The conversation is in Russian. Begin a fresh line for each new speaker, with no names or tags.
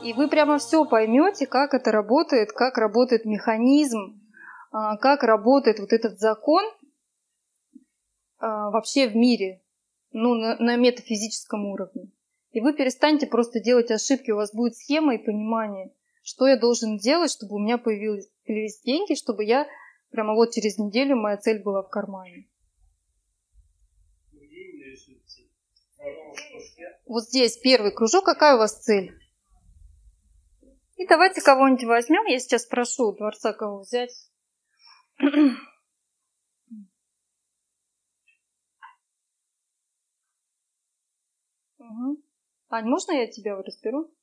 И вы прямо все поймете, как это работает, как работает механизм, как работает вот этот закон вообще в мире, ну, на метафизическом уровне. И вы перестанете просто делать ошибки, у вас будет схема и понимание, что я должен делать, чтобы у меня появились деньги, чтобы я прямо вот через неделю моя цель была в кармане. Вот здесь первый кружок. Какая у вас цель? И давайте кого-нибудь возьмем. Я сейчас прошу у Дворца кого взять. Угу. Ань, можно я тебя разберу?